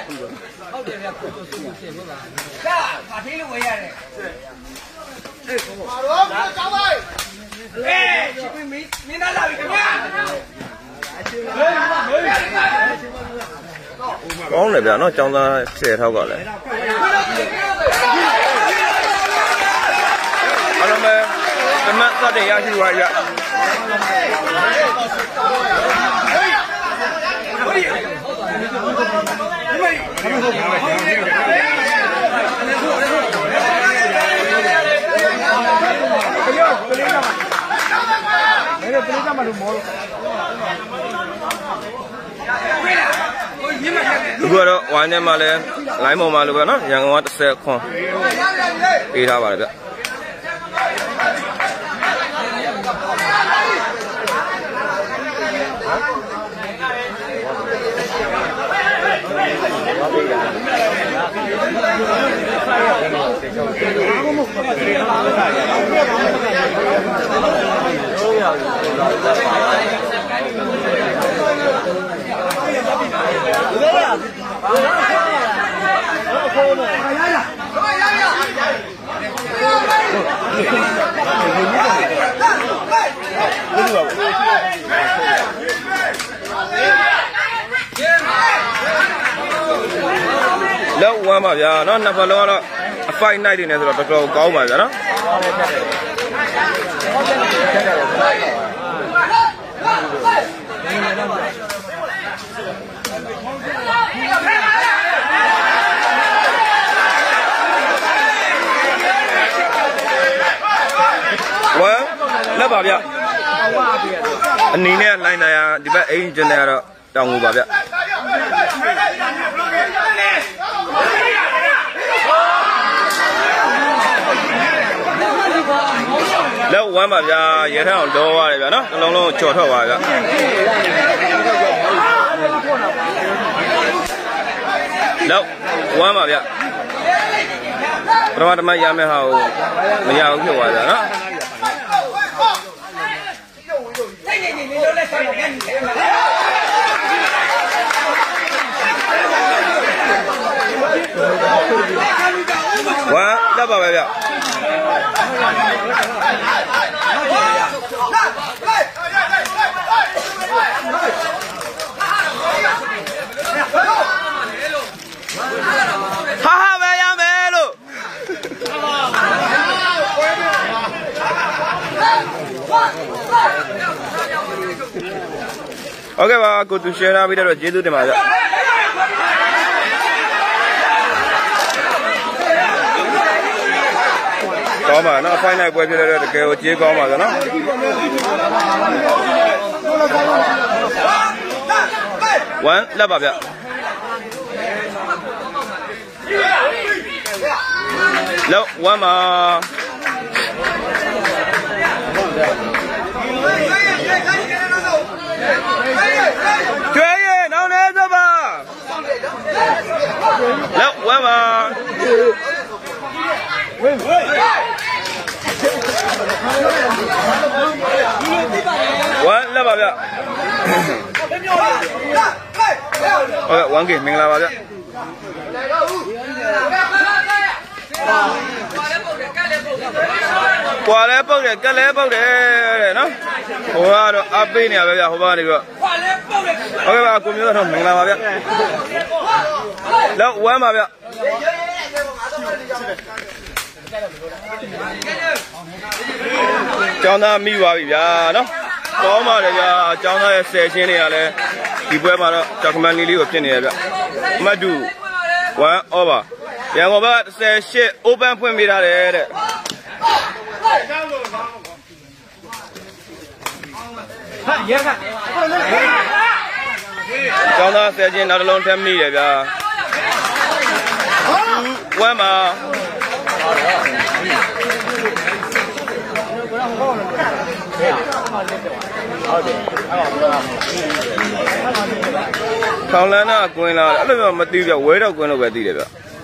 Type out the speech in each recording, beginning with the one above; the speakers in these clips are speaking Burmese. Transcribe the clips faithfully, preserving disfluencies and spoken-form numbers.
ဟုတ်တယ်ဗျာကိုစိုးစိုးရှင်းလို့ပါဒါဖာသေးလို့ဝယ်ရတယ်အေးကိုပါတော့ကျောင်းလိုက်အေးရှင်မင်းမင်းသားလာပြီခင်ဗျာကောင်းတယ်ဗျာနော်ကျောင်းသားဆယ်ထောက်ကလည်းအားလုံးပဲဓမ္မသတ်တဲ့ရရှိသွားရအခုကတော့ဝိုင်းထဲမှာလည်းလိုင်းပေါ်မှာလို့ပဲနော်ရန်ကုန်ကတစ်ဆက်ခွန်ပေးထားပါတယ်ဗျလောက်ဝမ်းပါဗျာနော်နှစ်ဖက်လုံးကတော့အဖိုက်နိုင်နေတယ်ဆိုတော့တော်တော်ကောင်းပါဗျာနော်ဝမ်းလက်ပါဗျာအနေနဲ့လိုင်းနိုင်ရဒီဘက်အိမ်ကျင်းနေရတော့တောင်းလို့ပါဗျာလောက်ဝမ်းပါဗျာရဲထအောင်လောရတယ်ဗျာနော်တစ်လုံးလုံးကြော်ထွက်သွားဗျာလောက်ဝမ်းပါဗျာပထမတမရမယ့်ဟာကိုမရဘူးဖြစ်သွားဗျာနော်ဝမ်းလက်ပါပဲဗျာဟာဟာပဲရမယ်လို့โอเคပါကိုသူ share ထားပြီးတော့ကျေးဇူးတင်ပါဗျကောင်းပါနော် final ပွဲဖြစ်တဲ့တကယ်ကိုကျေးကောင်းပါဗျာနော်one လက်ပါဗျလောက် one မှာကျွေးရနောက်နေစပါလောက် one မှာဝမ်းလက်ပါဗျဟုတ်ကဲ့ဝမ်းကင်မင်္ဂလာပါဗျကွာလဲပုတ်တယ်ကက်လဲပုတ်တယ်တဲ့နော်ဟိုကတော့အပေးနေရပဲဗျဟိုဘကနေပြီးတော့ဟုတ်ကဲ့ပါကိုမျိုးတော့မင်္ဂလာပါဗျလောက်ဝမ်းပါဗျကျောင်းသားမိပါပြီဗျာနော်ကောင်းပါလေဗျာကျောင်းသားရဲ့ဆယ်ချင်းတွေကလည်းဒီပွဲမှာတော့ကြောက်ကမန်လေးလေးကိုဖြစ်နေရဗျအမတ်တူone over ရန်ကုန်ဘက်ဆယ်ရှစ် open ဖွင့်ပေးထားတယ်တဲ့ဟာရဲကကျောင်းသားဆယ်ချင်းနောက်တစ်လုံးထပ်မိတယ်ဗျာone မှာထောင်လန်းနာကွင်းလာအဲ့လိုမျိုးမသိဘူးဗျဝဲတော့ကွင်းလို့ပဲသိတယ်ဗျ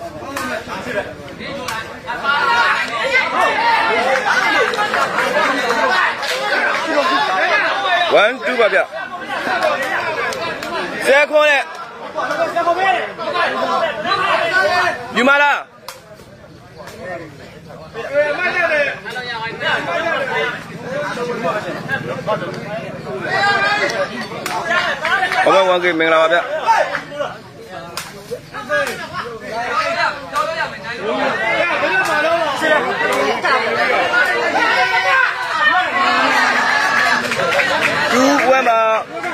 one two ပါဗျဆဲခွန်းနဲ့ဆဲခွန်းပဲယူမလားဘာမှဝန်ကိမင်္ဂလာပါဗျတူဝဲမှာ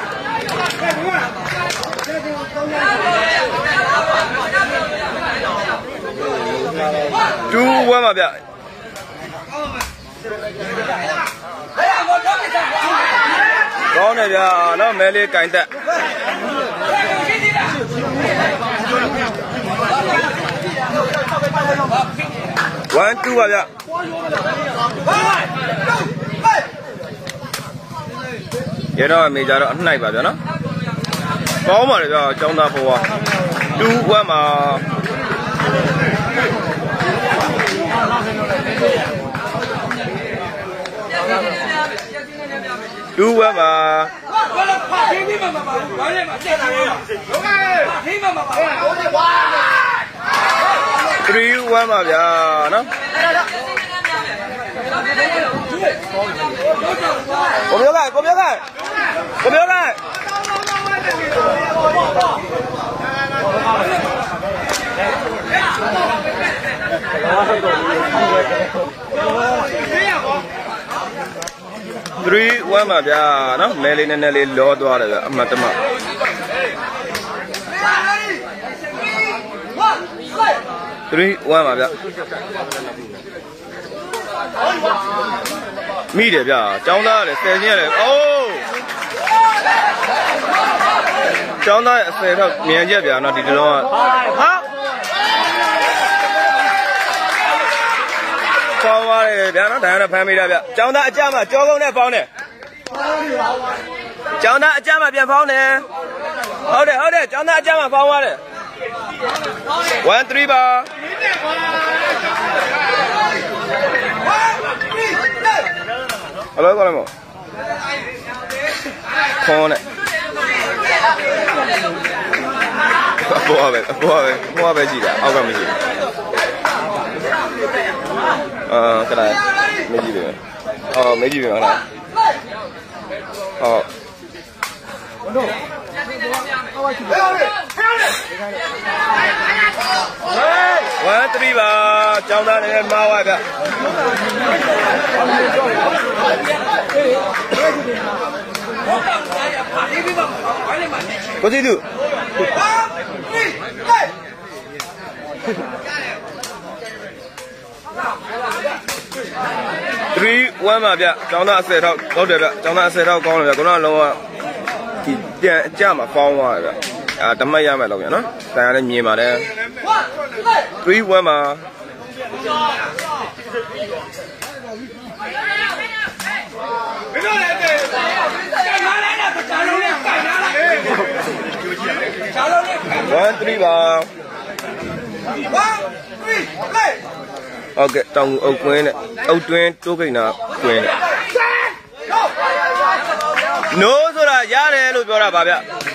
တူဝဲမှာဗျကောင်းတယ်ဗျာနော်မဲလေးကင်တက်one two ပါဗျရတော့အမေကြတော့အနှိုက်ပါဗျာနော်ကောင်းပါလေဗျာចောင်းသားဘဝtwo oneမှာတူဝဲမှာဘာလို့ဖားပြီးမှမပါဘူးဘာလဲမတက်တာလဲဟုတ်ကဲ့ဖိမှမပါဘူးဟုတ်တယ်ကွာthree oneပါဗျာနော်ကိုပြောကကိုပြောကကိုပြောကthree one ပါဗျာနော်မဲလေးနည်းနည်းလေးလောသွားတယ်ဗျအမှတ်တမthree one ပါဗျမိတယ်ဗျចောင်းသားရတယ်ဆယ်ချင်းရတယ်အိုးចောင်းသားရဲ့အဆယ်တော့မြန်ချက်ဗျာနော်ဒီတလုံးကဟာပေါင်းသွားတယ်ဗျာနော်ဒါကတော့ဖမ်းမိတာဗျចောင်းသားအကြမှာကြောကုန်းနဲ့ပေါင်းတယ်ចောင်းသားအကြမှာပြန်ပေါင်းတယ်ဟုတ်တယ်ဟုတ်တယ်ចောင်းသားအကြမှာပေါင်းသွားတယ်one three ပါဟယ်လိုကောင်းလားမောခေါင်းနဲ့ဘောပဲဘောပဲဘောပဲကြည့်တာအောက်ကမရှိဘူးအာကလာမကြည့်ဘူးအော်မကြည့်ဘူးဟုတ်လားဟုတ်one three ပါကျောင်းသားနဲ့မာဝါဗျကိုစီတူthree one ပါဗျကျောင်းသားအဆယ်ထောက်ဟုတ်တယ်ဗျကျောင်းသားအဆယ်ထောက်ကောင်းတယ်ဗျခုနကလုံးဝဒီပြန်အကြမှာပေါင်းသွားတယ်ဗျအာတမတ်ရမယ်လို့ဗျနော်တိုင်ရလည်းမြင်ပါတယ်three one ပါone three ပါဟုတ်ကဲ့တောင်အုပ်ကွင်းနဲ့အုပ်တွင်းတိုးကိန်းနာကွင်းနဲ့ no ဆိုတာရတယ်လို့ပြောတာပါဗျ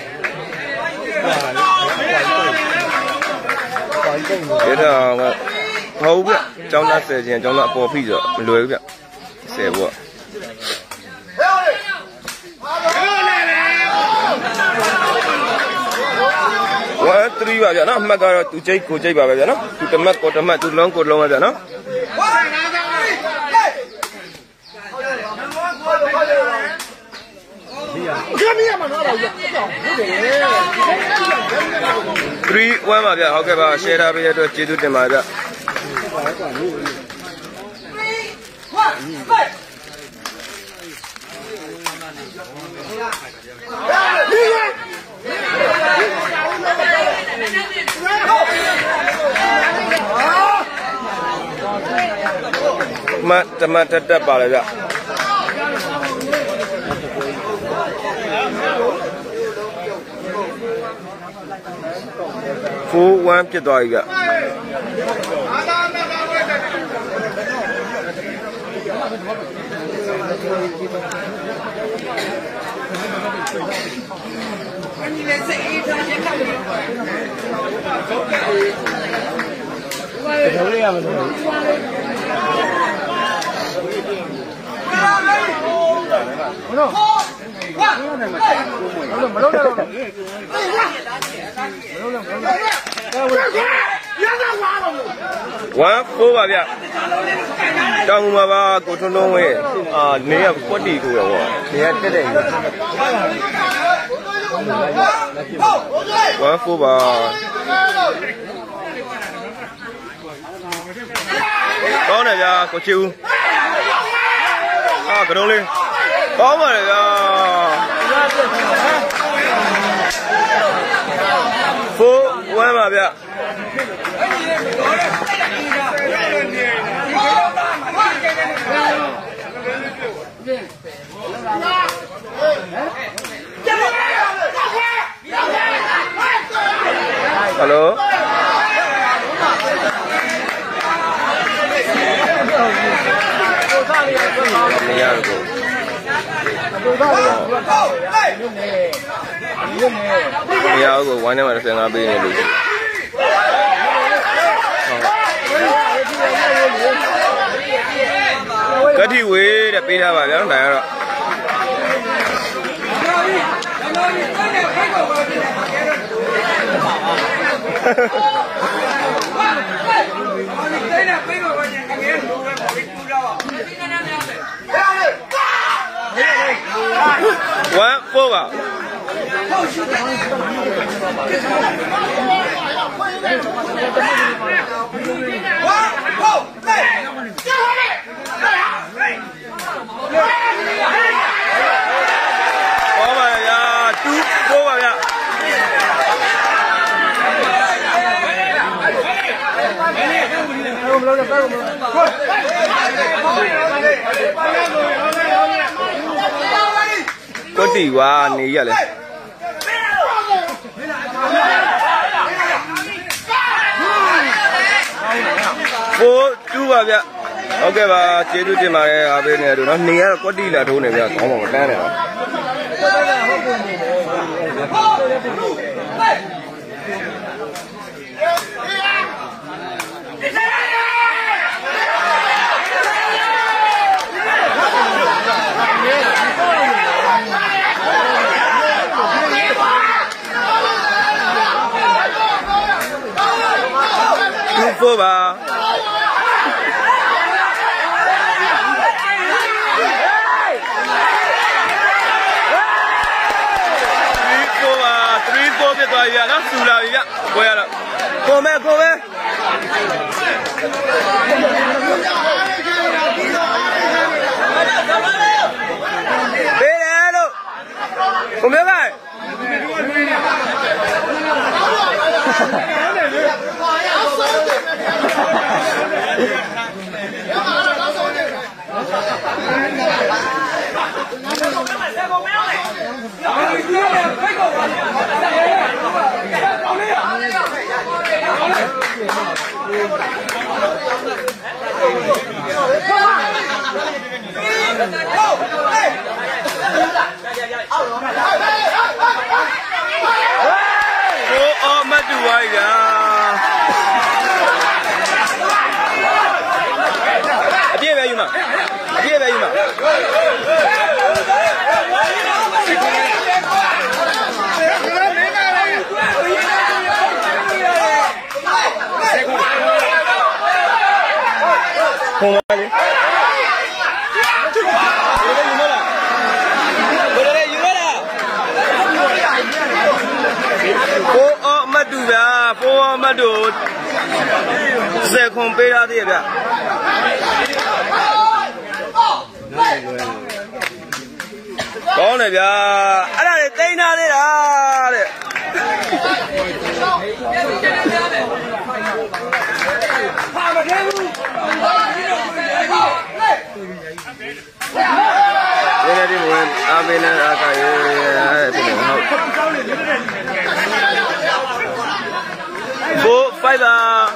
ဒီတော့ဟုတ်ဗျကျောင်းသားဆယ်ချင်းကျောင်းသားအပေါ်ဖိဆိုမလွယ်ဘူးဗျဆယ်ဘောone three ပါဗျာနော်အမှတ်ကတော့သူကျိတ်ကိုကျိတ်ပါပဲဗျာနော်သူတမတ်ကိုတမတ်သူလုံးကိုလုံးပါဗျာနော်three one ပါဗျာဟုတ်ကဲ့ပါ share ထားပေးရတဲ့အတွက်ကျေးဇူးတင်ပါဗျာမတ်တမတ်တက်တက်ပါလေဗျfour one ဖြစ်သွားပြီဗျ One four ပါဗျတောင်မှာပါကိုထွန်းလုံးဝဲအာနေရကွက်တီကိုရောနေရတက်တဲ့ one four ပါကောင်းတယ်ဗျာကိုချီဦးအာကရုံးလေးကောင်းပါလေဗျာ four one ပါဗျHello. Ya aku wani mana saya ngapain ini dulu. Kadi we dah pindah balik orang dah. One four ba. Oh my god, two four ba ya. Có tỷ quá ní vậy này. Vô chú vào vậy. Ok bà chế chú chế mà ở bên này tụi nó ní có đi là thu này bây giờ có một cái này. Four ba. Three four ba, three four biết rồi vậy, nó sù là vậy, quay lại, cô mẹ cô mẹ. Bé này đâu, cô mẹ này. Oh, mà đùa vậy. Dia bayu mah. Dia bayu mah. Không ai đi. Cô ở mắt đu vậy, cô ở mắt đu. Sẽ không bị ra thế vậy. Con này kìa, anh này tay na đây là đấy. Đây là đi mua, à bên này là cái cái gì không? Four five ba.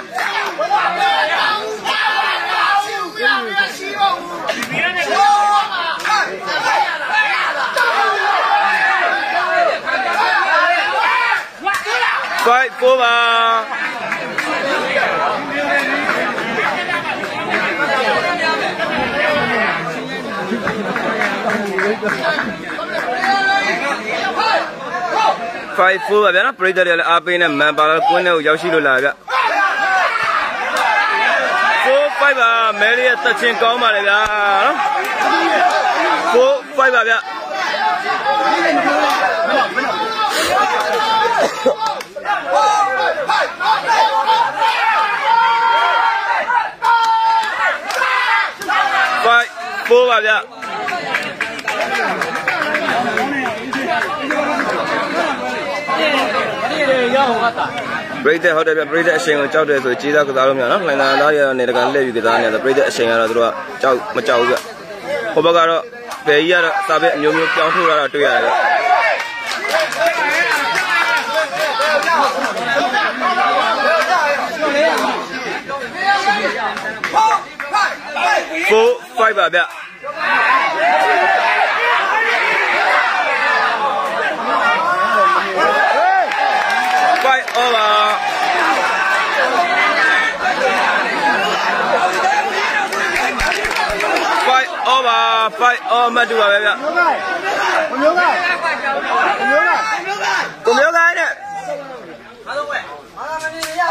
Five four ba. five four ပါဗျာနော်ပရိသတ်တွေလည်းအားပေးနဲ့မန်ပါလာကွင်းထဲကိုရောက်ရှိလို့လာဗျfour five ပါမဲလေးရဲ့သက်ချင်းကောင်းပါလေဗျာနော်four five ပါဗျာfive four ပါဗျာပရိသတ်ဟုတ်တယ်ဗျပရိသတ်အရှင်ကိုကြောက်တယ်ဆိုကြီးစားကစားလို့မရနော်လှိုင်သာသားရနေတကလက်ယူကစားနေတယ်ပရိသတ်အရှင်ကတော့သူတို့ကကြောက်မကြောက်ဘူးဗျဟိုဘက်ကတော့ဘယ်ကြီးကတော့စာပဲအမျိုးမျိုးပြောင်းထုတ်လာတာတွေ့ရတယ်ဗျfour five ပါဗျfive over five over five over မှတ်တူပါပဲဗျကိုမျိုးကကိုမျိုးကကိုမျိုးကနဲ့အားလုံးပဲအားလုံးမမြင်ရ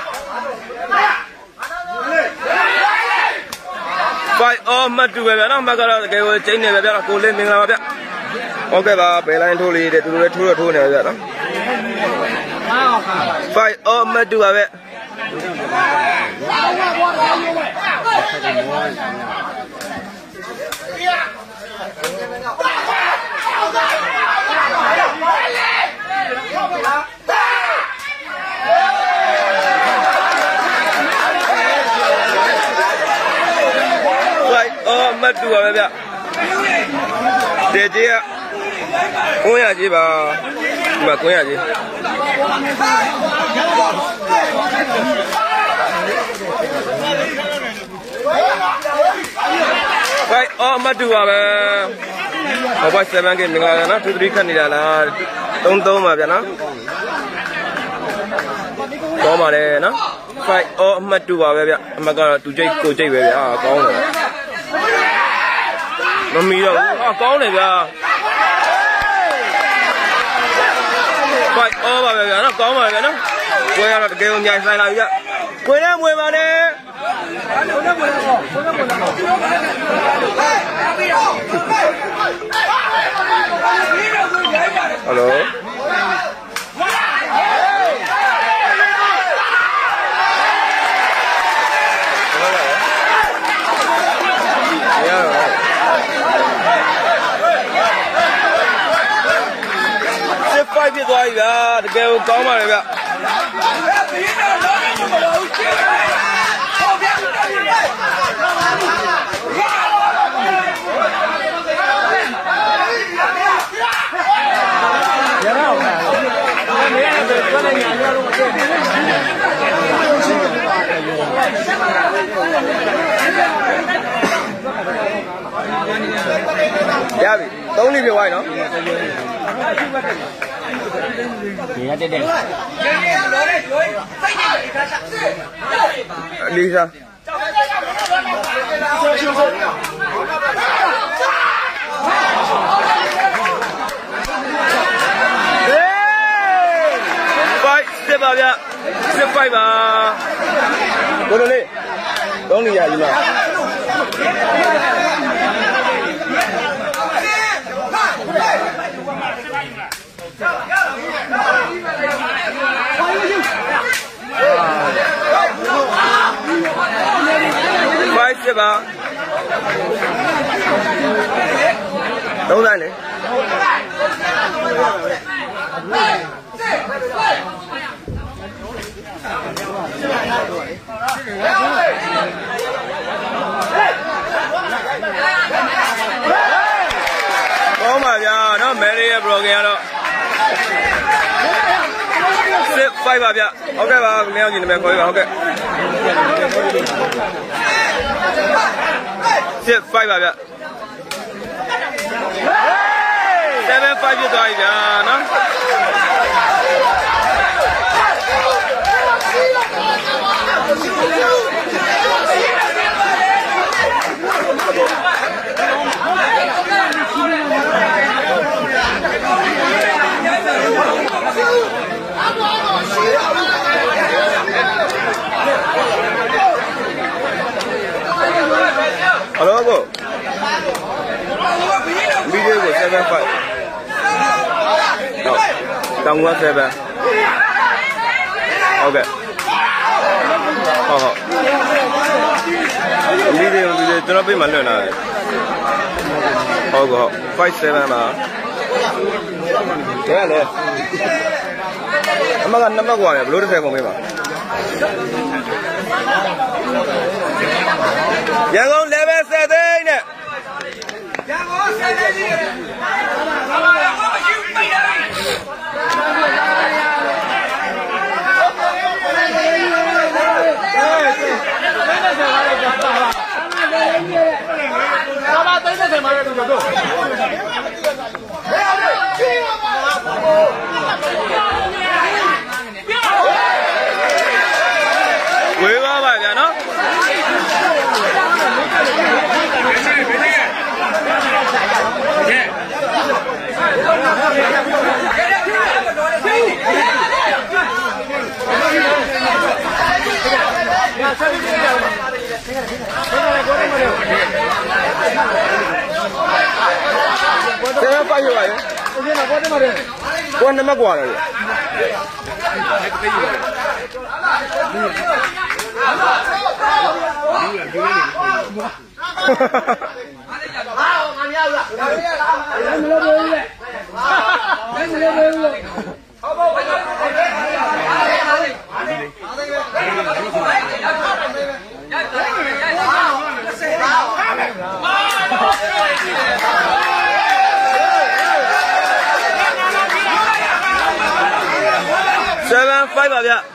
five over မှတ်တူပဲဗျနော်မှတ်ကတော့တကယ်ကိုကျင်းနေပဲဗျကိုလေးမင်္ဂလာပါဗျဟုတ်ကဲ့ပါဘယ်လိုင်းထိုးလေးတဲ့သူတို့လည်းထိုးတော့ထိုးနေပါဗျနော်five oh မှတ်တူပါပဲfive oh မှတ်တူပါပဲဗျတေကြီးကကိုရကြီးပါဒီမှာကိုရကြီးfive oh မှတ်တူပါပဲဟောပါsevenကမင်္ဂလာနော်two threeခတ်နေတာလားthree threeပါဗျာနော်ကောင်းပါလေနော်five oh မှတ်တူပါပဲဗျအမှတ်ကတော့သူကြိတ်ကိုကြိတ်ပဲဗျာကောင်းတယ်မမီတော့ဘူးဟာကောင်းတယ်ဗျာfive oh ပါပဲဗျာနော်ကောင်းပါဗျာနော်ကိုရတော့တကယ်ကိုမြိုင်ဆိုင်လာပြီဗျကိုနဲ့မွေပါနဲ့ကိုနဲ့မွေတော့ကိုနဲ့မွေတော့ဟယ်လိုfive ဖြစ်သွားပြီဗျာတကယ်ကိုကောင်းပါလေဗျရပြီသုံးလိပြဝိုင်းနော်你看这点。丽莎。five 十八边，十八吧。多少嘞？懂你呀，姨妈。five 是吧？都在呢。ကောင်းပါဗျာနော်မဲလေးရဲ့ blog ရတော့six five ပါဗျဟုတ်ကဲ့ပါမင်းအောင်ကြီးနာမည်ခေါ်ပြပါဟုတ်ကဲ့six five ပါဗျseven five ပြသွားပြီဗျာနော် Hello go. Video go seven five. No. Down one seven. Okay. Oh. Video video cho nó biết mình rồi này. Oh go. Five seven mà. Thế này. Amma kan nama gua ya, belum saya ngomong apa. Jangan level setting ni. Jangan setting ni. Quế quá bài kìa nó. Thế nó bao nhiêu vậy? Con nó mắc quả rồi. Seven five à bia.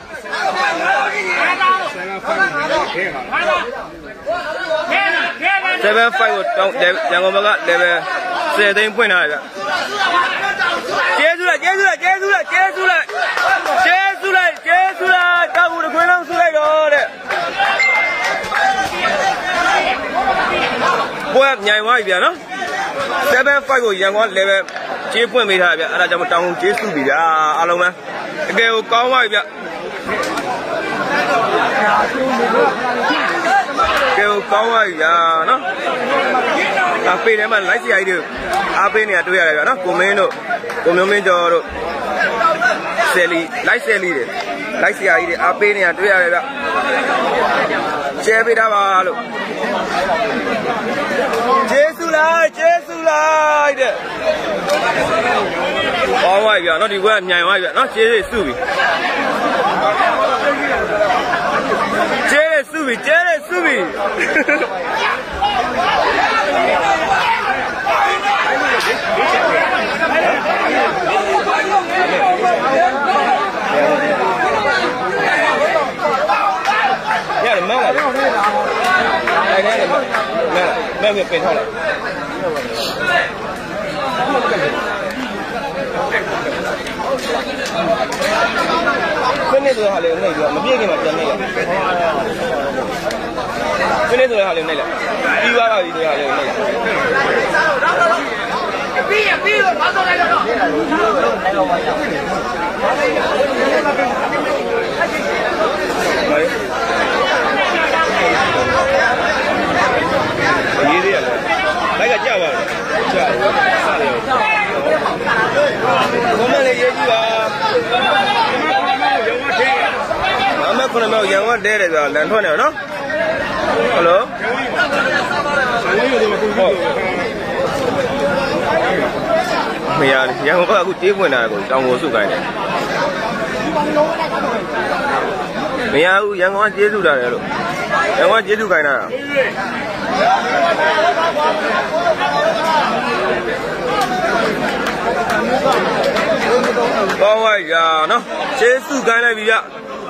Seven five của trong để nhà con bác ạ để xe tên point này kìa. Chế xuống lại, chế xuống lại, chế xuống lại, chế xuống lại, chế xuống lại, chế xuống lại, các cụ được quên không xuống lại rồi đấy. Bố nhảy quá bia nó. Seven five của nhà con để chế point mấy thằng bia, anh cho một trong chế xuống bia alo mà. Cái cao quá bia. Kêu cao quá bia nó. À bên này mà lái xe ai được. À bên này tôi à nó cùng mình nó, cùng mình mình cho rồi. Xe li, lái xe li đấy. Lái xe ai đấy. À bên này tôi à đó. Chế bị đau à luôn. Chế xuống lại, chế xuống lại đấy. Cao quá bia nó đi qua nhảy quá bia nó chế để xử lý. Chế để xử lý, chế để xử lý. Nhà này mang lại. Đây đây mang lại, mang việc tiền thôi lại. Cái này tôi hỏi này được, mà biết cái mặt chân này là. Cái này tôi hỏi này là. Đi qua vào thì tôi hỏi này là. Đi à, đi rồi, bắt đầu này rồi. Đấy. Gì đi à? Lấy cả chảo vào. Chảo. Có mà lấy gì à? Mà con nào giang quá để rồi, lần thôi nào nó. Hello. Mày à, giang có cái tiếp người nào cũng trong ngôi suốt cái này. Mày à, giang có chế suốt rồi, giang có chế suốt cái nào. Con ơi, giờ nó chế suốt cái này bây giờ.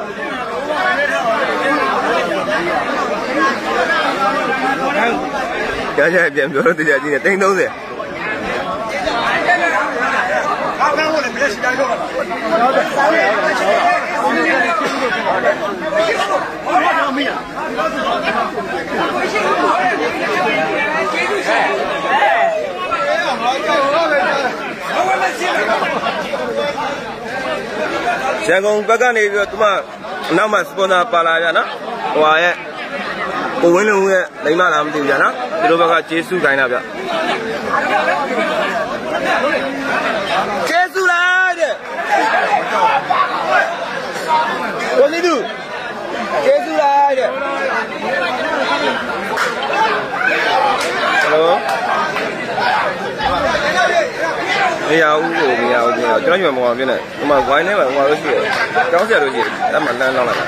Chờ chờ em cho nó từ giờ gì này tính đâu rồi. Saya ngomong bagai ni tu mah nama sponsor pala ya na, wah ya. ကိုဝင်းလုံးရဲ့လိမ္မာလားမသိဘူးကြာနော်ဒီလိုဘက်ကကျေးဇူးခိုင်းတာဗျကျေးဇူးလားတဲ့ကိုလေးသူကျေးဇူးလားတဲ့ဟယ်လိုမရဘူးကိုမရဘူးကျွန်တော်ကျွန်တော်ညမပြနေဒီမှာ wine နဲ့မှာဟိုလို့ရှိရကျောင်းဆက်လို့ရှိရအဲ့မှာလမ်းလောက်လိုက်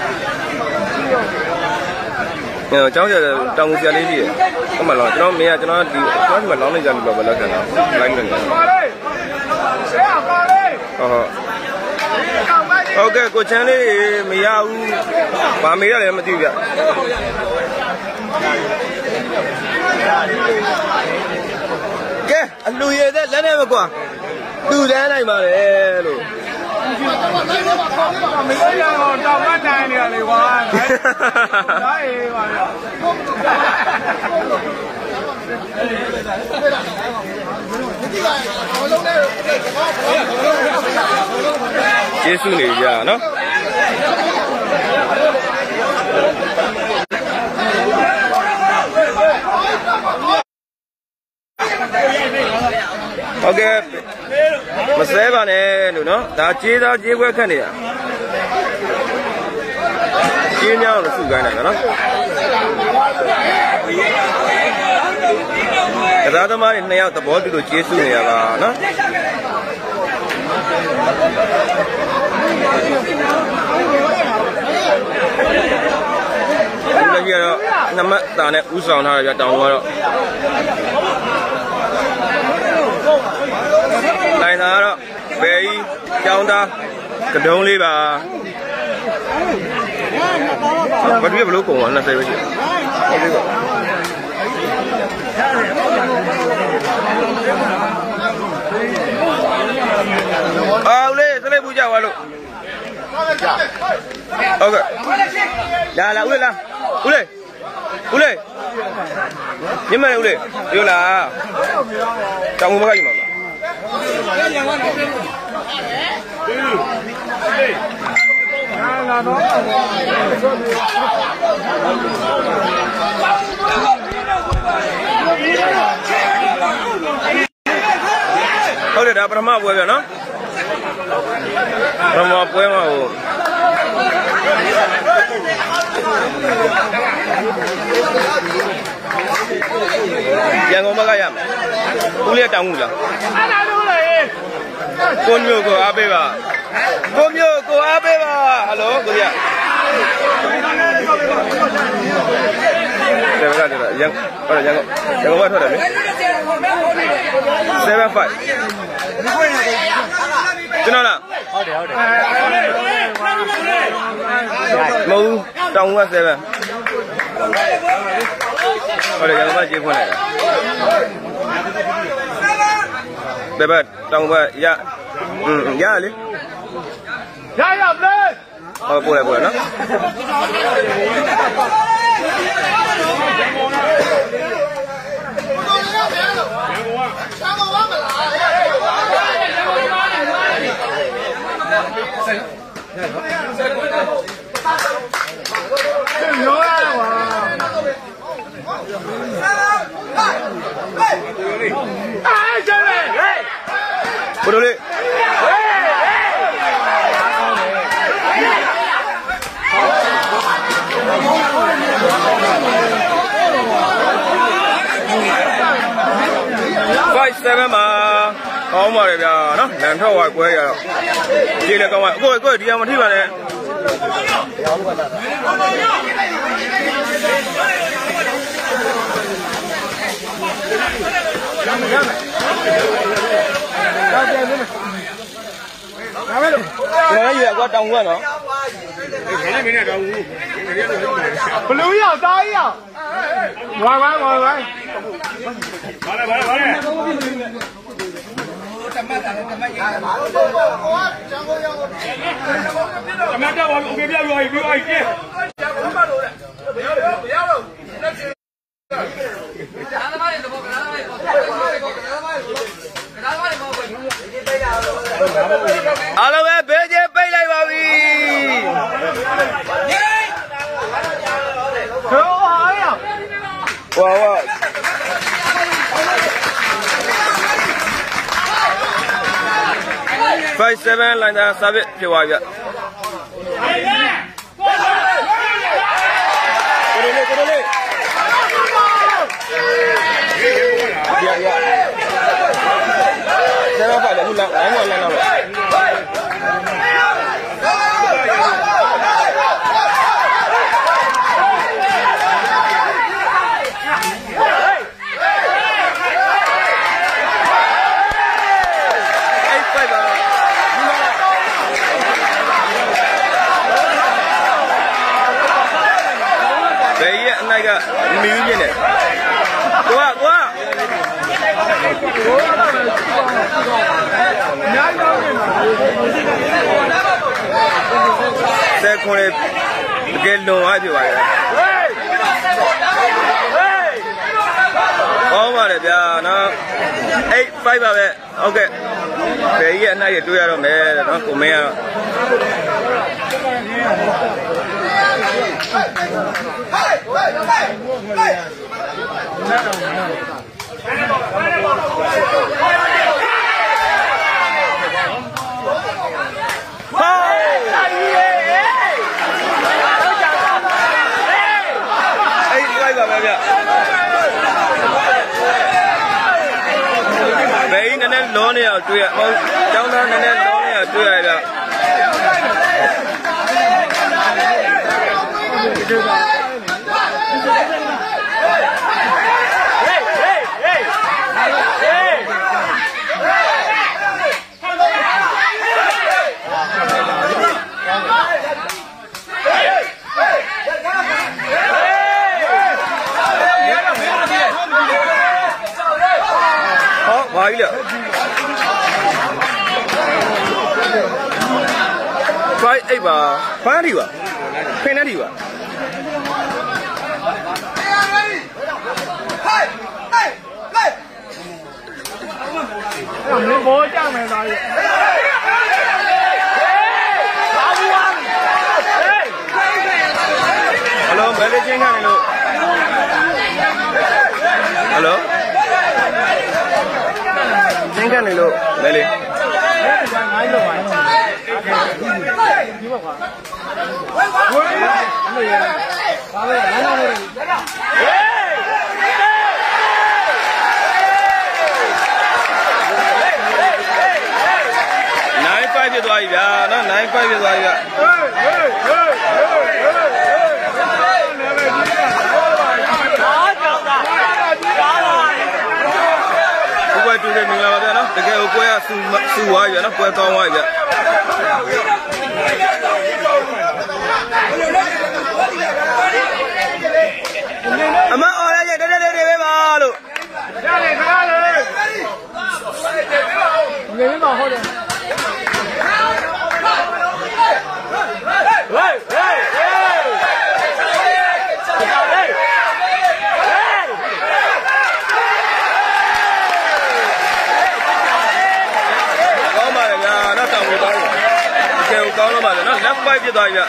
အဲကျောင်းဆက်တောင်ငူဆရာလေးရှိရအဲ့မှာလောက်ကျွန်တော်မရကျွန်တော်ဒီကျွန်တော်ဒီမှာလောင်းနေကြလို့ပဲလက်ခံတာ line နဲ့ဟုတ်ဟုတ်ကဲ့ကိုချမ်းလေးမရဘူးဗာမေးရတယ်မသိဘူးဗျကဲအလူရည်တဲ့လက်နဲ့မကွာလူတန်းနိုင်ပါလေလို့မင်းရောတောင်ကတိုင်နေရလေကွာဒါအေးပါဗျကျေးဇူးနေကြနော်ဟုတ်ကဲ့မစဲပါနဲ့လို့နော်ဒါကြေးသားကြေးခွဲခတ်နေရကြေးများလို့စုခိုင်းလိုက်တာနော်ကစားသမားတွေနှစ်ယောက်သဘောတူလို့ကျေးစုနေရပါနော်ဒီလိုကြတော့နမတ်တာနဲ့ဥဆောင်ထားရကြတောင်းတော့နိုင်တာတော့ဘယ်ကြီးကျောင်းသားကတုံးလေးပါဘာတွေ့ဘလို့ကုန်အောင်နှစ်ဆယ်ပဲရှိဟုတ်ပြီပါအော်လေစလေးပူကြပါလို့ဟုတ်ကဲ့လာလာဦးလေးလာဦးလေးဦးလေးညမလေးဦးလေးပြောလားတောင်းမခိုင်းမှာဟုတ်တယ်ဒါပထမပွဲပြနော်ပထမပွဲမှာဟိုရန်ကုန်ဘက်ကရမယ်ဦးလေးတောင်းမှုလားအဲ့ဒါလို့လေကိုမျိုးကိုအားပေးပါကိုမျိုးကိုအားပေးပါဟယ်လိုကိုရတယ်ဗျာတယ်ရန်ဟုတ်တယ်ရန်ကုန်ရန်ကုန်ဘက်ထွက်တယ်လေseven fiveကျွန်တော်လားဟုတ်တယ်ဟုတ်တယ်မဟုတ်တောင်းကsevenဟုတ်တယ်ကျွန်တော်ကကြေးဖွင့်လိုက်တာဘယ်ဘက်တောင်းဘက်ရอืมရလေရရပလေဟောပို့လိုက်ပို့လိုက်နော်ရောရကွာအားကျလေဟေးဘယ်လိုလဲfive seven မှာကောင်းပါလေဗျာနော်လန်ထောက်ဝါကွဲရတော့ဒီလည်းကောင်းပါအခုအခုဒီအောင်မထိပါနဲ့ရမယ်ရမယ်တော့ပြန်ပြီဒါပဲလို့ကျွန်တော်ရွေကွာတောင်ကွာနော်ခဏမင်းနဲ့တော့ဘူးဘလူးရောက်တားရောက်ဝိုင်းဝိုင်းဝိုင်းဝိုင်းဘာလဲဘာလဲဘာလဲတမတ်တာတမတ်ရဘာလို့တော့ကိုကကျန်ကိုရောက်တမတ်တော့โอเคပြပြောပြီးပြောပြီးကျန်ကိုပါလို့လေမရောက်မရောက်တော့လက်ချင်ဒါသမားတွေတော့ကနားသမားတွေပေါ့ကနားသမားတွေပေါ့ကနားသမားတွေပေါ့ကနားသမားတွေပေါ့ဒီပိတ်ရအောင်အားလုံးပဲဘေးကျပိတ်လိုက်ပါပြီဟေး哇哇！five seven လိုက်တာစာပစ်ဖြစ်သွားပြီ။ကိုလေးကိုလေးရရဆရာပါလေဘူးလားအဲ့မှာလည်းတော့那个没有见的，过过。再看嘞，给弄下去吧。好嘛嘞，别那，哎，拜拜呗 ，OK。这一那也对了没，那后面啊。Mấy nên nên lố này ở tuổi ạ, trong đó nên nên lố này ở tuổi ạ ạ. Vậy được. Phải ấy bà, phá đi bà, phê nó đi bà. Làm bố trang mày rồi. Hello, bé lên trên này luôn. Hello. Trên cái này luôn, đây đi. Nine five itu aja, no nine five itu aja. Quay tu cái mình làm vậy nó, cái cái quay su su quá vậy nó quay to quá vậy. Ama ở đây đây đây đây đây bà luôn. Ra đây ra đây. Người mới vào thôi. Hey hey hey. Kêu con nó mà nó nắp bay cho tôi vậy.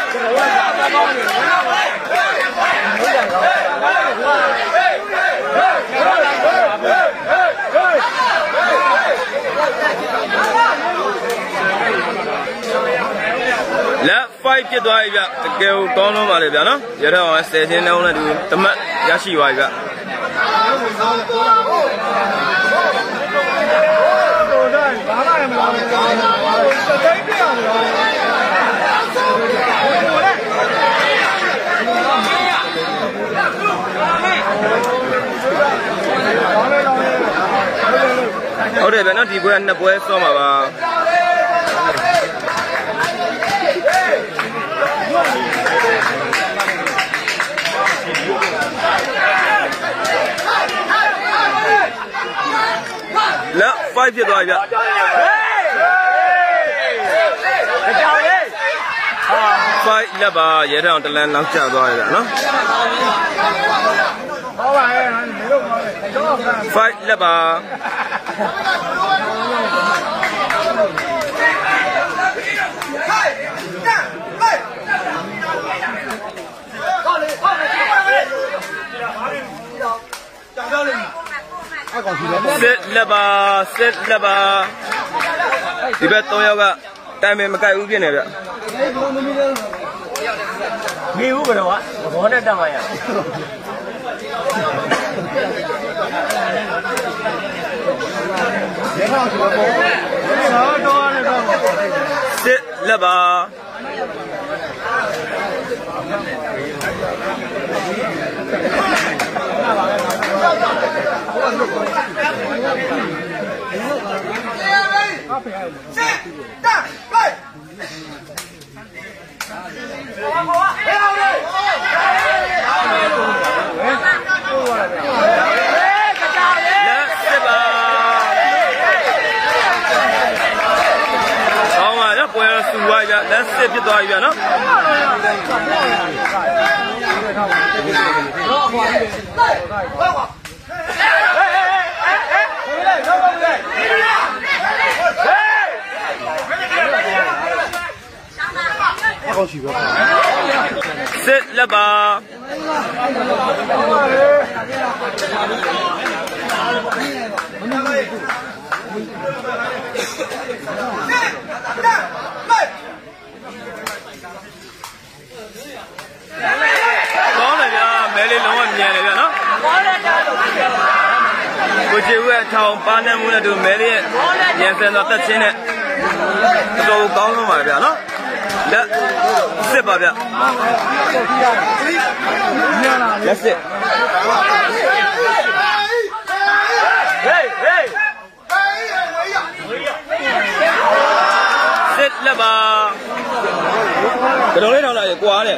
Nắp bay cho tôi vậy. Kêu con nó mà để vậy nó. Giờ thôi sẽ thế nào là được tấm mắt giá trị vậy vậy. Ở đây bạn nó đi quên nó quên xong mà bà. Lỡ phải thiệt rồi vậy. Phải là bà vậy thôi, tụi lên lắm chào rồi vậy nó. Phải là bà. စစ်လက်ပါစစ်လက်ပါဒီဘက်သုံးယောက်ကတိုင်ပင်မကြိုက်ဘူးဖြစ်နေဗျနေဘူးဘယ်တော့ကဘောနဲ့တက်မှရစစ်လက်ပါလက်စစ်ဖြစ်သွားပြီဗျာနော်စစ်လက်ပါကောင်းတယ်ဗျာမဲလေးလုံးဝမြင်တယ်ဗျာနော်ကိုကျေဦးရဲ့ထောင်ပါနေမှုနဲ့သူမဲလေးရဲ့ညံစံတော့တက်ချင်းနဲ့တော်တော်ကောင်းဆုံးပါဗျာနော်လက်စစ်ပါဗျာလက်စစ်ဟေးဟေးစစ်လက်ပါကတော်လေးထောင်လာရေကွာတဲ့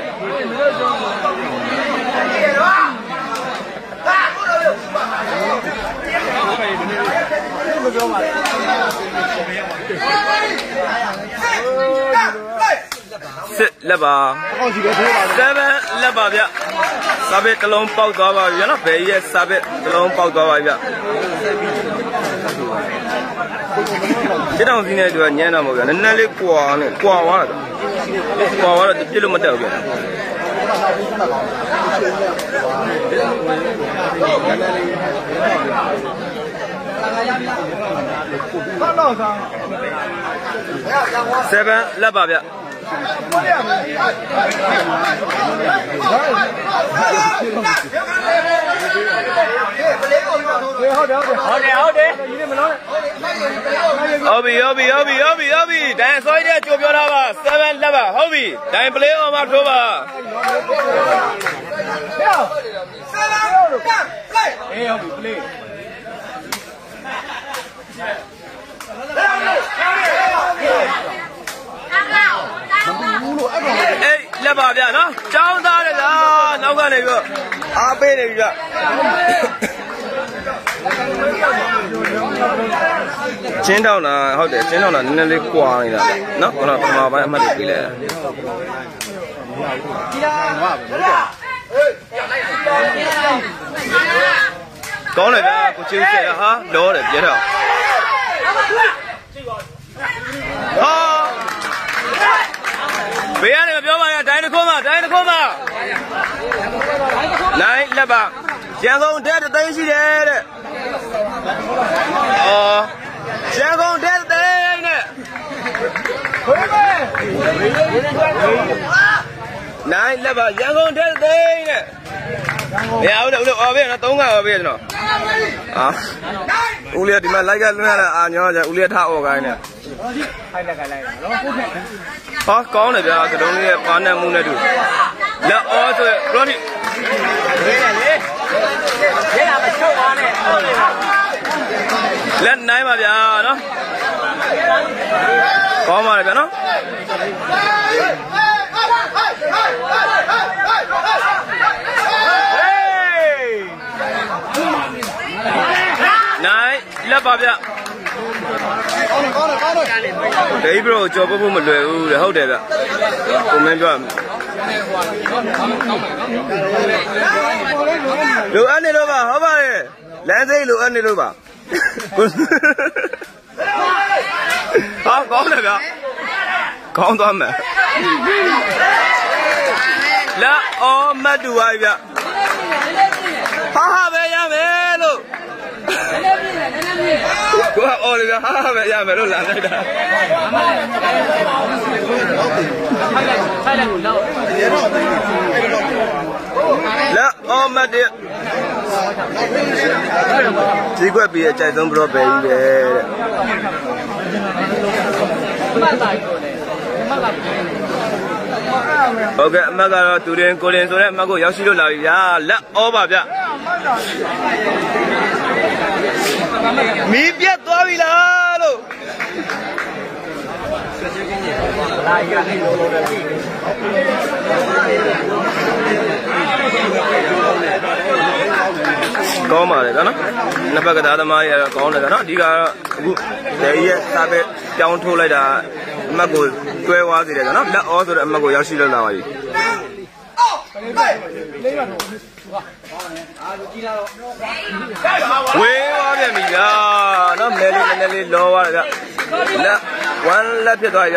စစ်လက်ပါsevenလက်ပါဗျစာပစ်တစ်လုံးပေါက်သွားပါပြီနော်ဘယ်ရဲ့စာပစ်တစ်လုံးပေါက်သွားပါပြီဗျစစ်တောင်စီးနေသူကညံ့တော့မဟုတ်ဗျနည်းနည်းလေးကွာနဲ့ကွာသွားတာကွာသွားတော့ပြစ်လို့မတက်ဘူးဗျsevenလက်ပါဗျဟုတ်တယ်ဟုတ်တယ်ဟုတ်တယ်ဟုတ်ပြီဟုတ်ပြီဟုတ်ပြီဟုတ်ပြီဟုတ်ပြီဒိုင်ဆွဲတဲ့ကြိုပြောထားပါsevenလက်ပါဟုတ်ပြီဒိုင်ပလေးအောင်မထိုးပါအေးဟုတ်ပြီပလေးအေးလက်ပါဗျာနော်ចောင်းသားတယ်ဗျာနောက်ကနေပြီးတော့အားပေးနေပြီဗျချင်းတောင်းတာဟုတ်တယ်ချင်းတောင်းတာနည်းနည်းလေးကွာနေတာနော်ခုနကပထမပိုင်းအမှတ်တွေပြီးလိုက်ကောင်းတယ်ဗျာကိုချင်းဆဲဟာလောတယ်ပြတော့ဟာဘေးကနေမပြောပါရဒိုင်းတစ်ခုမှဒိုင်းတစ်ခုမှနိုင်လက်ပါရန်ကုန်တဲ့သိန်းရှိတယ်တဲ့အော်ရန်ကုန်တဲ့သိန်းနဲ့နိုင်လက်ပါရန်ကုန်တဲ့သိန်းနဲ့မရဘူးလေဦးလေးအော်ပေးနော်သုံးခါအော်ပေးနော်ဟာဦးလေးဒီမှာလိုက်ကလွှင့်ရတာအာညောကြဦးလေးထားအော်ခိုင်းနေခိုင်းလက်ကလိုက်တော့ကိုနဲ့ဟာကောင်းတယ်ဗျာကတုံးလေးရဲ့ပါနတ်မှုနဲ့တူလက်အော်ဆိုရရောတိလေးလေလေးလာမချုပ်ပါနဲ့လက်နိုင်ပါဗျာနော်ကောင်းပါလေဗျာနော်နိုင်လက်ပါဗျကောင်းတယ်ကောင်းတယ်ကောင်းတယ်ဒိဘရိုကြော်ပုတ်ဖို့မလွယ်ဘူးတဲ့ဟုတ်တယ်ဗျကိုမင်းပြောလိုအပ်နေလို့ပါဟုတ်ပါရဲ့လမ်းစိတ်လိုအပ်နေလို့ပါဟာကောင်းတယ်ဗျကောင်းသွားမယ်လက်အော်မတ်တူပါဗျဟာဟာပဲရမယ်လို့ကိုကအော်လေဗျာဟာပဲရမယ်လို့လာလိုက်တာလာအော်မတ်တဲ့ဒီကွက်ပြီးအကြိုက်ဆုံးဘရော့ပဲကြီးပဲဟုတ်ကဲ့အမတ်ကတော့သူရင်ကိုရင်ဆိုတဲ့အမတ်ကိုရောက်ရှိလို့လာပြီဗျာလက်ဩပါဗျမီးပြတ်သွားပြီလားလို့ကောင်းပါလေနော်နှစ်ဘက်ကသားသမားကြီးကတော့ကောင်းတယ်နော်အဓိကတော့အခုဒေကြီးရဲ့စာပဲပြောင်းထိုးလိုက်တာအမတ်ကိုတွဲသွားစေတယ်နော်လက်ဩဆိုတဲ့အမတ်ကိုရောက်ရှိလို့လာပါပြီဝေးသွားပြန်ပြီဗျာနော်မဲလေးနည်းနည်းလေးလောသွားတယ်ဗျလက်ဝမ်းလက်ဖြစ်သွားကြ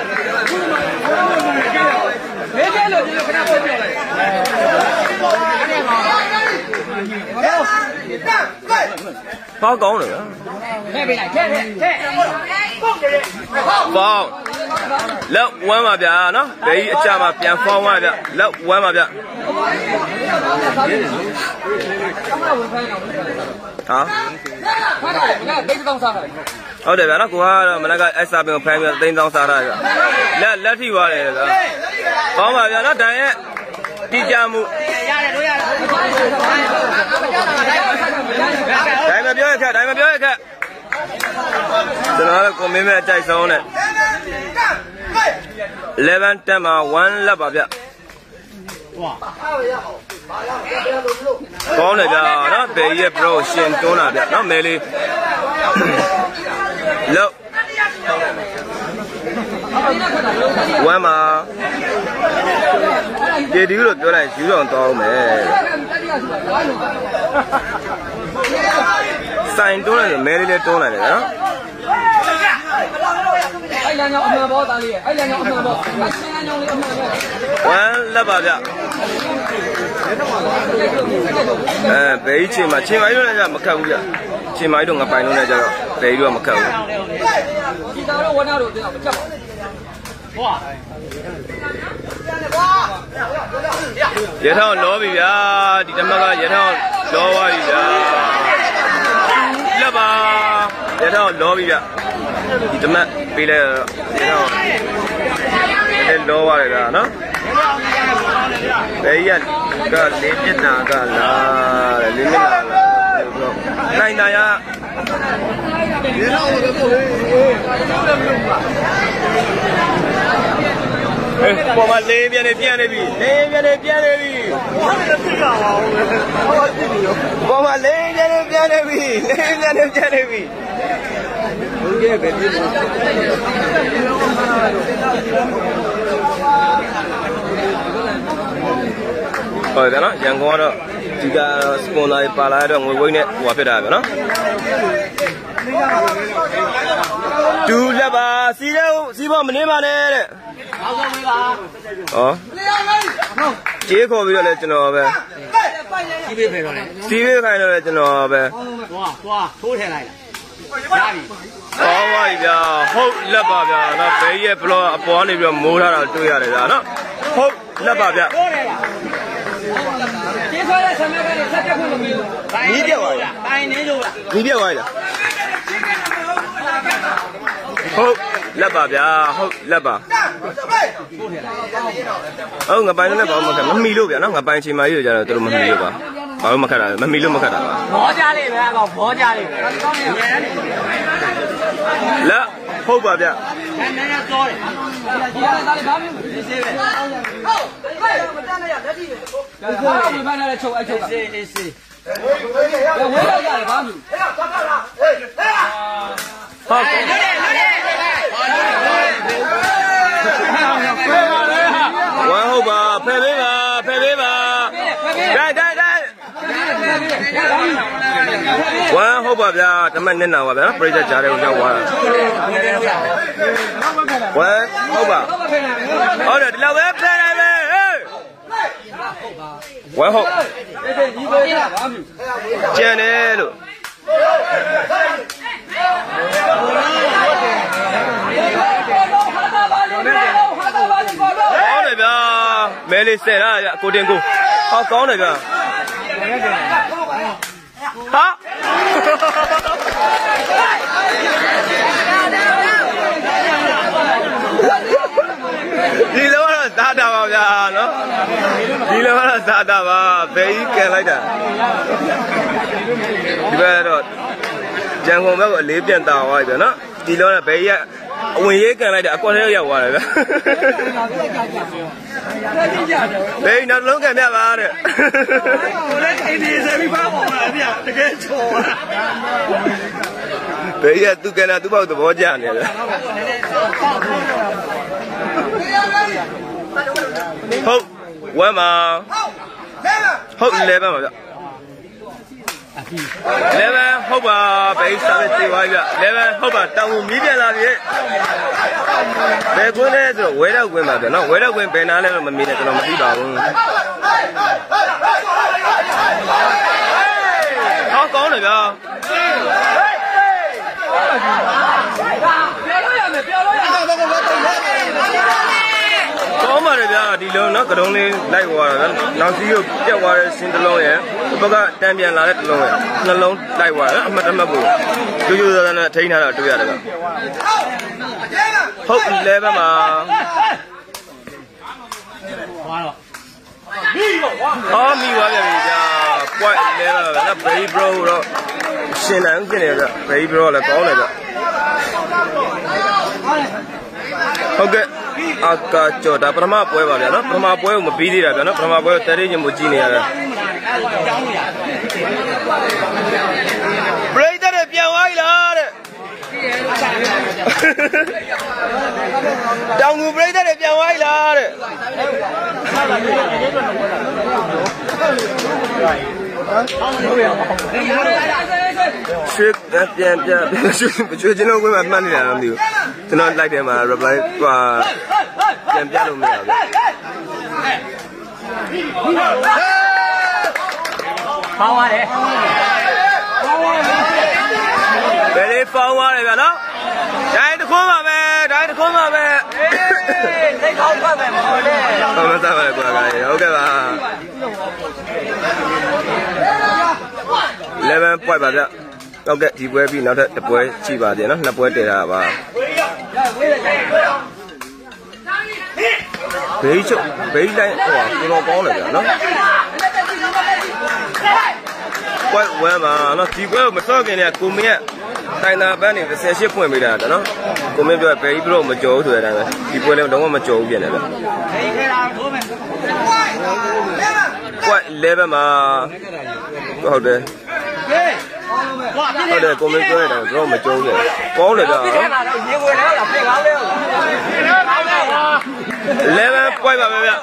မဲကျလို့ဒီလိုခဏပို့ပြလိုက်ဟောကောင်းတယ်ဗျာထည့်ပေးလိုက်ထည့်ထည့်ထည့်ပုတ်တယ်ပေါင်းလက်ဝမ်းပါဗျာနော်ဘယ်ကြီးအကြမှာပြန်ဖောင်းသွားဗျလက်ဝမ်းပါဗျဟာဟုတ်တယ်ဗျာနော်ကိုကတော့မနက်ကအဲ့စာပင်ကိုဖမ်းပြီးသိန်းသောင်းစားထားကြလက်လက်ထိသွားတယ်ဗျာကောင်းပါဗျာနော်တန်ရဲ့တိကျမှုရတယ်တို့ရတယ်ဒိုင်မပြောရခက်ဒိုင်မပြောရခက်ကျွန်တော်ကကိုမင်းမဲ့အကြိုက်ဆုံးနဲ့eleven tenမှာoneလက်ပါဗျကောင်းတယ်ဗျာနော်ဘယ်ရဲ့ bro ရှင်တွန်းတာဗျနော်မဲလေးလောက်ဝမ်းမှာဒီဒီလို့ပြောလိုက်ယူတော့တောင်းမယ်ဆိုင်တွန်းလိုက်မဲလေးလေးတွန်းလိုက်တယ်နော်အဲ့လမ်းကြောင်းအမှန်ပေါ်သားလေးရဲ့အဲ့လမ်းကြောင်းအမှန်ပေါ်အရှင်းလမ်းကြောင်းလေးအမှန်ပေါ်ဝမ်းလက်ပါဗျအဲဘယ်ချိန်မှာချိန်မိုင်းလို့လည်းမခတ်ဘူးဗျချိန်မိုင်းတော့ငပိုင်လို့လည်းကြတော့ဘယ်ကြီးတော့မခတ်ဘူးဒီသားတော့ဝနာတို့တင်အောင်မချက်ပါဘူးဟွာရထောင်းလောပြီဗျာဒီတမက်ကရထောင်းလောသွားပြီဗျာလက်ပါရထောင်းလောပြီဗျဒီတမက်ပေးလိုက်တော့ရထောင်းလည်းလောသွားတယ်ဗျာနော်ဘယ်ကြီးကလေးမျက်နှာကလားတဲ့လေးမျက်နှာနိုင်တာရဒီတော့ဘယ်လိုလဲအေးပေါ်မှာလေးပြန်နေပြန်နေပြီလေးပြန်နေပြန်နေပြီဟုတ်တယ်သိကြပါဦးဟုတ်ပြီပေါ်မှာလေးပြန်နေပြန်နေပြီလေးပြန်နေပြန်နေပြီဘုရားပဲဒီဟုတ်တယ်နော်ရန်ကုန်ကတော့ဒီကစပွန်ဆာတွေပါလာတော့ငွေဝိန်းနဲ့ဟိုဖြစ်တာပဲနော်ဒူလက်ပါစီးတဲ့စီးဖို့မနေပါနဲ့တဲ့အောက်ဆုံးပေးပါဟောကြေးခေါ်ပြီးတော့လဲကျွန်တော်ပဲစီးပေးဖယ်တော့လေစီးပေးခိုင်းတော့လဲကျွန်တော်ပဲသွားသွားထိုးထည့်လိုက်လားရပြီကောင်းပါပြီဗျာဟုတ်လက်ပါဗျာနော်ဘယ်ရဲ့ဘလော့အပေါ်ကနေပြီးတော့မိုးထားတာတွေ့ရတယ်ဗျာနော်ဟုတ်လက်ပါဗျာကျေးဇူးရဆံမကနေဆက်တက်ခွင့်မပေးဘူး။နီးပြတ်သွားပြီ။တိုင်းနေလို့လား။နီးပြတ်သွားပြီလား။ဟုတ်လက်ပါဗျာဟုတ်လက်ပါ။ဟုတ်ငပိုင်လည်းဘာမှမခက်မမီလို့ဗျာနော်ငပိုင်ချိန်မာကြီးကြတော့သူတို့မမီလို့ပါ။ဘာလို့မခက်တာလဲမမီလို့မခက်တာပါ။ဘောကြလေးပဲအကောင်ဘောကြလေး။လက်ဟုတ်ပါဗျာ။နည်းနည်းစောတယ်။ဒီကသားလေးဘာမှမဖြစ်သေးဘူး။ဟုတ်။ဟဲ့မတန်းနဲ့ရလက်ကြည့်တယ်။ဒါကဝေဖန်တဲ့ချုပ်အချုပ်က။အေးအေးစေး။ဝေးဝေးလောက်ရတယ်ဘာမှမဖြစ်။ဟဲ့သွားပါလား။ဟေးဟဲ့။ဟုတ်ကဲ့လွတ်တယ်လွတ်တယ်ဝမ်းဟုတ်ပါဖယ်ပေးပါဖယ်ပေးပါဒိုင်ဒိုင်ဒိုင်ဝမ်းဟုတ်ပါဗျာတမက်နဲ့နာပါဗျာပရိသတ်ကြားတဲ့ကိုရောက်သွားတာဝမ်းဟုတ်ပါဟုတ်တယ်ဒီလောက်ပဲဖယ်လိုက်ပဲဟေးဝမ်းဟုတ်ကျန်တယ်လို့တယ်ဗျာမဲလေးဆယ်လားဗျကိုတင်ကိုဟောကောင်းတယ်ဗျာဟာဒီလိုတော့သာတာပါဗျာနော်ဒီလိုတော့သာတာပါဘယ်ကြီးကန်လိုက်တာဒီဘက်တော့ကြံကုန်ဘက်ကိုအလေးပြန်တာသွားပြီဗျာနော်ဒီလိုတော့ဘယ်ကြီးကအဝင်ရေးကန်လိုက်တာအကွက်ထဲရောက်သွားတယ်ဗျာဘယ်နောက်လုံးကန်ပြပါတဲ့အိမ်ဒီဆက်ပြီးပါပေါ်လာဗျာတကယ်ချော်ဘယ်ကြီးကသူကန်တာသူ့ဘောက်သဘောကျနေဗျာဟုတ်ဝမ်းပါဟုတ်လေပါဗျလေဗန်ဟုတ်ပါဘယ်စားပဲသေးပါဗျလေဗန်ဟုတ်ပါတောင်မီးပြန်လာပြီဘယ်ကွင်းလဲဆိုဝဲတော့ကွင်းပါဗျနော်ဝဲတော့ကွင်းဘယ်နာလဲတော့မမီးနဲ့ကျွန်တော်မသိပါဘူးဟောကောင်းတယ်ဗျာပြောလို့ရမယ်ပြောလို့ရမယ်ကောင်းပါတယ်ဗျာဒီလုံးနော်ကတုံးလေးလိုက်သွားတာဗျာနောက်စီးကိုပြတ်သွားတဲ့စင်းတစ်လုံးရဲ့ဒီဘက်ကတန်ပြန်လာတဲ့တစ်လုံးရဲ့နှလုံးလိုက်သွားတယ်အမှတ်တမဲ့ဖို့ကျိုးကျိုးသားသားနဲ့ထိန်းထားတာတွေ့ရတယ်ဗျာဟုတ်လေဘက်မှာဟောမိသွားပြန်ပြီဗျာ point လေဘက်ဗျာ baby bro တော့ရှင်နိုင်ဦးကျင်နေဗျာ baby bro လည်းကောင်းတယ်ဗျာဟုတ်ကဲ့အကာကျော်ဒါပထမပွဲပါဗျာနော်ပထမပွဲကိုမပြီးသေးတာဗျာနော်ပထမပွဲကိုတရေချင်းမကြည့်နေရတယ်ဘရိတ်တဲ့ပြန်သွားပြီလားတဲ့တောင်ငူဘရိတ်တဲ့ပြန်သွားပြီလားတဲ့ရှစ်ပြန်ပြန်ရွှေရွှေကျွန်တော်ကမှမှတ်နေတာမသိဘူးကျွန်တော်လိုက်တယ်မှာ reply ကွာပြန်ပြလို့မရဘူးဖောင်းရတယ်ဘယ်လေးဖောင်းသွားတယ်ဗျာနော်ဒိုင်းတစ်ခွန်းပါပဲဒိုင်းတစ်ခွန်းပါပဲသိကောင်းဖတ်မယ်မဟုတ်လေဟောမစားပါနဲ့ကွာကလေးဟုတ်ကဲ့ပါeleven point ပါဗျဟုတ်ကဲ့ဒီပွဲပြီးနောက်ထပ်တစ်ပွဲရှိပါသေးနော်နှစ်ပွဲတည်တာပါဘေးချုပ်ဘေးလိုက်ဟိုတော်တော်ကောင်းတယ်ဗျာနော်ပွဲဝမ်းပါနော်ဒီပွဲကိုမစော့ခင်တည်းကကိုမင်းကတိုင်တာပန်းနေ၁၈ပွင့်ပေးတာနော်ကိုမင်းပြောဘေးဘရိုမကြော်ဘူးဆိုတဲ့အတိုင်းပဲဒီပွဲလည်းတော့မကြော်ဘူးပြင်တယ်ဗျဘေးခဲတာထိုးမယ်ပွဲelevenမှာဟုတ်တယ်ဟုတ်တယ်ကိုမင်းပြောရတယ်တော့မကြုံးနဲ့ကောင်းတယ်ဗျာရေဝင်လာတာပြင်ကားလဲeleven point ပါပဲဗျာ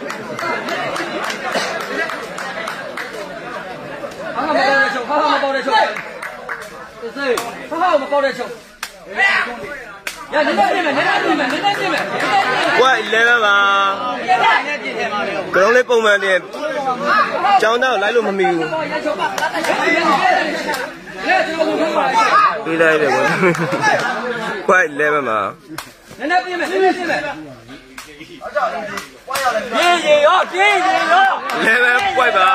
ဟာမပေါတဲ့ချုပ်ဟာမပေါတဲ့ချုပ်ဟာမပေါတဲ့ချုပ်ရနည်းနည်းပြင်မယ်နည်းနည်းပြင်မယ်နည်းနည်းပြင်မယ်ပွဲelevenပါကလုံးလေးပုံမှန်တင်ကျောင်းသားလိုက်လို့မမီဘူးပြီးလိုက်တယ်ကွာပွဲelevenမှာနည်းနည်းပြင်မယ်နည်းနည်းပြင်မယ်ပြေးရင်ရောပြေးရင်ရော elevenပွဲပါ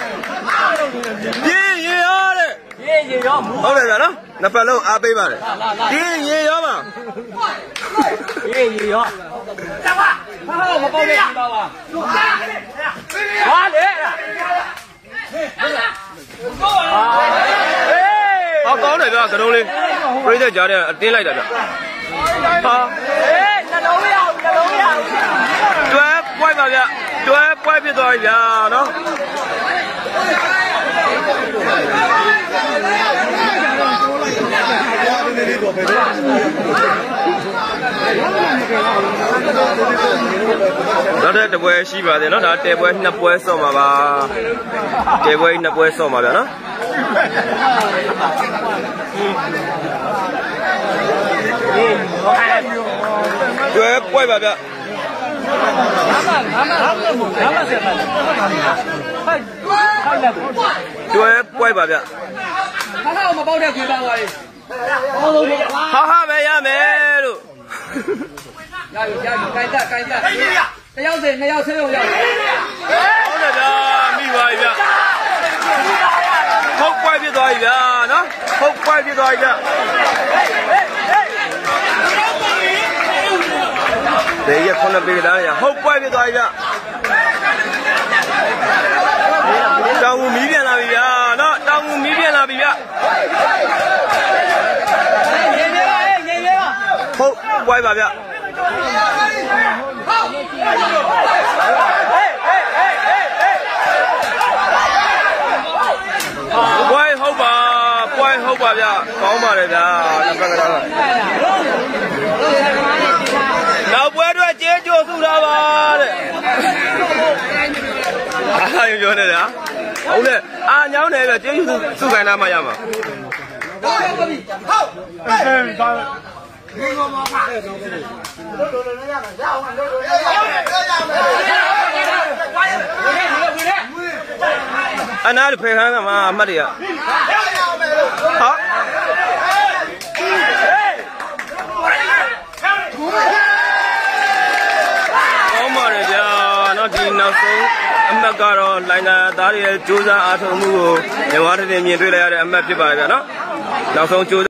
ပြေးရင်ရောတဲ့ပြေးရင်ရောဟုတ်တယ်ဗျာနော်နှစ်ပတ်လုံးအားပေးပါတယ်ပြေးရင်ရောပါပြေးရင်ရောတက်ပါဟာမပေါတဲ့ဒီပါပါဟာလေဟောကောင်းတယ်ဗျာကတုံးလေးပြိသက်ကြားတဲ့အတင်းလိုက်တာဗျာဟာအေးနှလုံးရအောင်နှလုံးရအောင်တွဲပွိုက်ပါဗျာတွဲပွိုက်ဖြစ်သွားပြီဗျာနော်နောက်တဲ့တပွဲရှိပါသေးနော်ဒါတဲပွဲနှစ်ပွဲဆော့မှာပါတဲပွဲနှစ်ပွဲဆော့မှာဗျာနော်တွဲပွဲပါဗျကျွဲပွဲပါဗျခါခါမပေါက်တဲ့ခွေပန်းသွားလေးဟာဟာပဲရမယ်လို့ရပြီရပြီကိုင်တက်ကိုင်တက်တယောက်စနှစ်ယောက်ဆေးရုံရောက်ဟုတ်တယ်ဗျာမိပါပြီဗျဟုတ်ပွဲဖြစ်သွားပြီဗျာနော်ဟုတ်ပွဲဖြစ်သွားပြီဗျတေးရခုနပေးကြတယ်ဟုတ်ပွဲဖြစ်သွားပြီဗျတောင်ငူမီးပြန်လာပြီဗျာနော်တောင်ငူမီးပြန်လာပြီဗျငြိမ်နေပါအေးငြိမ်နေပါဟုတ်ပွဲပါဗျပွဲဟုတ်ပါပွဲဟုတ်ပါဗျကောင်းပါတယ်ဗျာတစ်ဖက်ကတော့နောက်ပွဲအတွက်ကျေးကြိုစုထားပါတဲ့အားရပြောနေတယ်ဟာဟုတ်လေအာညောင်းတယ်ဗျကျေးကြိုစုခိုင်းတာမှရမှာဟုတ်ဟုတ်ပြီဟုတ်အေးဒါဒီကောမပါလို့လို့လို့လို့ရမှာရအောင်လို့လို့ရအောင်အနာဖေခန်းကမှာအမှတ်တွေကဟာကောင်းပါတယ်ဗျာနော်ဒီနောက်ဆုံးအမှတ်ကတော့လိုင်းနာသားတွေရဲ့ကြိုးစားအားထုတ်မှုကိုညီမတို့မြင်တွေ့လိုက်ရတဲ့အမှတ်ဖြစ်ပါတယ်ဗျာနော်နောက်ဆုံးကြိုး